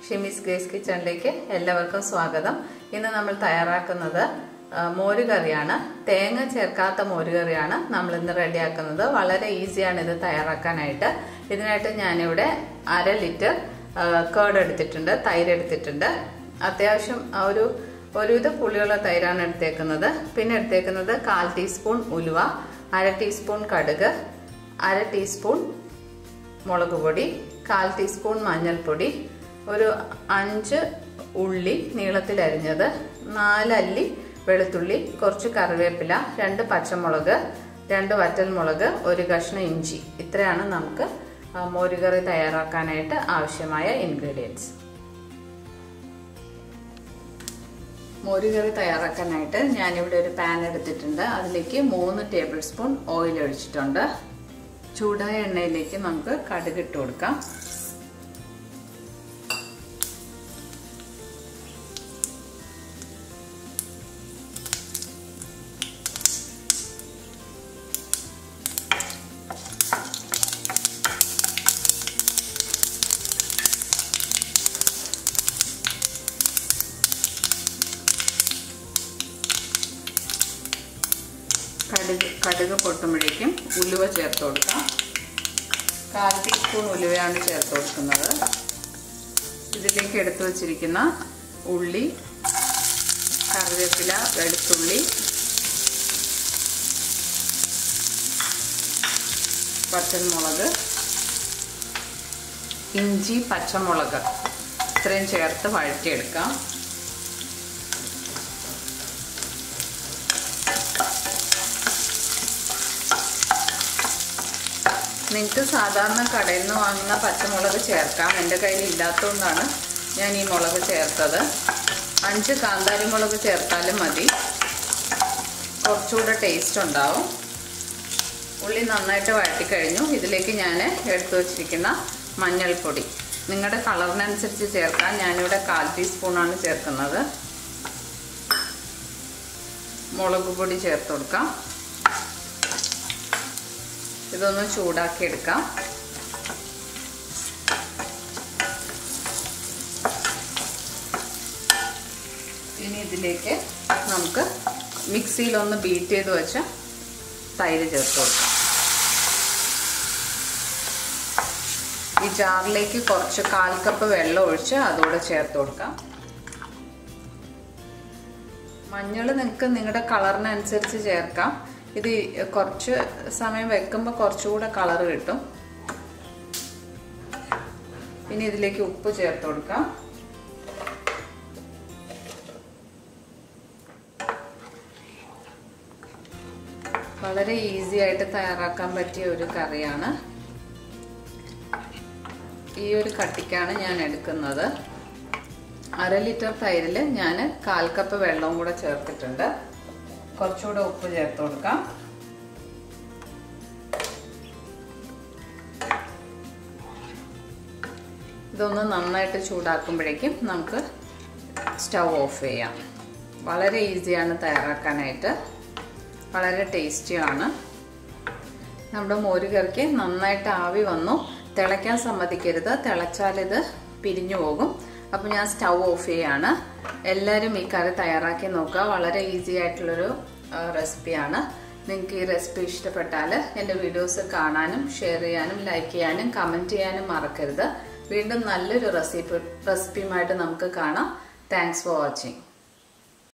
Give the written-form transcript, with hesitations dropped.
ഷിമീസ് grace കിച്ചണിലേക്ക് എല്ലാവർക്കും സ്വാഗതം. ഇന്ന് നമ്മൾ തയ്യാറാക്കുന്നത് മോരുകറിയാണ്. തേങ്ങ ചേർക്കാത്ത മോരുകറിയാണ് നമ്മൾ ഇന്ന് റെഡിയാക്കുന്നത്. വളരെ ഈസിയാണ് ഇത് തയ്യാറാക്കാനായിട്ട്. ഇതിനായിട്ട് ഞാനിവിടെ 1/2 ലിറ്റർ കേർഡ് എടുത്തിട്ടുണ്ട്, തൈര് എടുത്തിട്ടുണ്ട്. അത്യാവശ്യം ഒരുവിധ പുളിയുള്ള തൈരാണ് എടുത്തേക്കുന്നത്. പിന്നെ എടുത്തേക്കുന്നത് 1/4 ടീസ്പൂൺ ഉലുവ, 1/2 ടീസ്പൂൺ കടുക്, 1/2 ടീസ്പൂൺ മുളക് പൊടി, 1/4 ടീസ്പൂൺ മഞ്ഞൾപ്പൊടി, ഒരു 5 ഉള്ളി നീളത്തിൽ അരിഞ്ഞത്, 4 അല്ലി വെളുത്തുള്ളി, കുറച്ച് കറിവേപ്പില, 2 പച്ചമുളക്, 2 വറ്റൽമുളക്, 1 കഷ്ണം ഇഞ്ചി. ഇത്രയാണ് നമുക്ക് മോരുകറി തയ്യാറാക്കാനായിട്ട് ആവശ്യമായ ഇൻഗ്രീഡിയൻസ്. മോരുകറി തയ്യാറാക്കാനായിട്ട് ഞാനിവിടെ ഒരു പാൻ എടുത്തിട്ടുണ്ട്. അതിലേക്ക് 3 ടേബിൾ സ്പൂൺ ഓയിൽ ഒഴിച്ചിട്ടുണ്ട്. ചൂടായ എണ്ണയിലേക്ക് നമുക്ക് കടുക് ഇട്ട് കൊടുക്കാം. കടുക് പൊട്ടുമ്പോഴേക്കും ഉലുവ ചേർത്ത് കൊടുക്കാം. 1/4 ടീസ്പൂൺ ഉലുവയാണ് ചേർത്ത് കൊടുക്കുന്നത്. ഇതിലേക്ക് എടുത്തു വച്ചിരിക്കുന്ന ഉള്ളി, കറിവേപ്പില, വെളുത്തുള്ളി, വറ്റൽമുളക്, ഇഞ്ചി, പച്ചമുളക് ഇത്രയും ചേർത്ത് വഴറ്റിയെടുക്കാം. നിങ്ങൾക്ക് സാധാരണ കടയിൽ നിന്ന് വാങ്ങുന്ന പച്ചമുളക് ചേർക്കാം. എൻ്റെ കയ്യിൽ ഇല്ലാത്തതുകൊണ്ടാണ് ഞാൻ ഈ മുളക് ചേർത്തത്. 5 കാന്താരി മുളക് ചേർത്താലും മതി, കുറച്ചുകൂടെ ടേസ്റ്റ് ഉണ്ടാവും. ഉള്ളി നന്നായിട്ട് വഴറ്റിക്കഴിഞ്ഞു. ഇതിലേക്ക് ഞാൻ എടുത്തു വച്ചിരിക്കുന്ന മഞ്ഞൾപ്പൊടി നിങ്ങളുടെ കളറിനനുസരിച്ച് ചേർക്കാം. ഞാനിവിടെ 1/4 ടീസ്പൂണാണ് ചേർക്കുന്നത്. മുളക് പൊടി ചേർത്ത് കൊടുക്കാം. ഇതൊന്ന് ചൂടാക്കി എടുക്കാം. ഇനി ഇതിലേക്ക് നമുക്ക് മിക്സിയിലൊന്ന് ബീറ്റ് ചെയ്ത് വെച്ച തൈര് ചേർത്ത് കൊടുക്കാം. ഈ ജാറിലേക്ക് കുറച്ച് 1/4 കപ്പ് വെള്ളം ഒഴിച്ച് അതോടെ ചേർത്ത് കൊടുക്കാം. മഞ്ഞൾ നിങ്ങൾക്ക് നിങ്ങളുടെ കളറിനനുസരിച്ച് ചേർക്കാം. ഇത് കുറച്ച് സമയം വെക്കുമ്പോൾ കുറച്ചുകൂടെ കളർ കിട്ടും. ഇനി ഇതിലേക്ക് ഉപ്പ് ചേർത്ത് കൊടുക്കാം. വളരെ ഈസി ആയിട്ട് തയ്യാറാക്കാൻ പറ്റിയ ഒരു കറിയാണ്. ഈ ഒരു കട്ടിക്കാണ് ഞാൻ എടുക്കുന്നത്. 1/2 ലിറ്റർ തൈരിൽ ഞാൻ 1/4 കപ്പ് വെള്ളവും കൂടെ ചേർത്തിട്ടുണ്ട്. കുറച്ചുകൂടെ ഉപ്പ് ചേർത്ത് കൊടുക്കാം. ഇതൊന്ന് നന്നായിട്ട് ചൂടാക്കുമ്പോഴേക്കും നമുക്ക് സ്റ്റൗ ഓഫ് ചെയ്യാം. വളരെ ഈസിയാണ് തയ്യാറാക്കാനായിട്ട്, വളരെ ടേസ്റ്റിയാണ്. നമ്മുടെ മോരുകറിക്ക് നന്നായിട്ട് ആവി വന്നു. തിളയ്ക്കാൻ സമ്മതിക്കരുത്, തിളച്ചാലിത് പിരിഞ്ഞു പോകും. അപ്പോൾ ഞാൻ സ്റ്റൗ ഓഫ് ചെയ്യാണ്. എല്ലാവരും ഈ കറി തയ്യാറാക്കി നോക്കുക. വളരെ ഈസി ആയിട്ടുള്ളൊരു റെസിപ്പിയാണ്. നിങ്ങൾക്ക് ഈ റെസിപ്പി ഇഷ്ടപ്പെട്ടാൽ എൻ്റെ വീഡിയോസ് കാണാനും ഷെയർ ചെയ്യാനും ലൈക്ക് ചെയ്യാനും കമൻറ്റ് ചെയ്യാനും മറക്കരുത്. വീണ്ടും നല്ലൊരു റെസിപ്പിയുമായിട്ട് നമുക്ക് കാണാം. Thanks for watching.